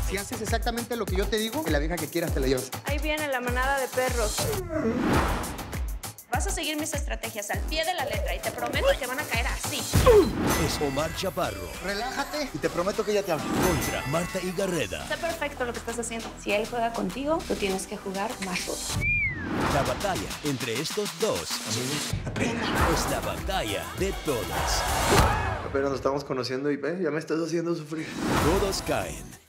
Si haces exactamente lo que yo te digo, que la vieja que quieras te la llevas. Ahí viene la manada de perros. Vas a seguir mis estrategias al pie de la letra y te prometo que van a caer así. Es Omar Chaparro Relájate y te prometo que ya te hablo. contra Marta Higareda. Está perfecto lo que estás haciendo. Si él juega contigo, tú tienes que jugar más rudo. La batalla entre estos dos es la batalla de todas. Apenas nos estamos conociendo y ya me estás haciendo sufrir. Todos caen.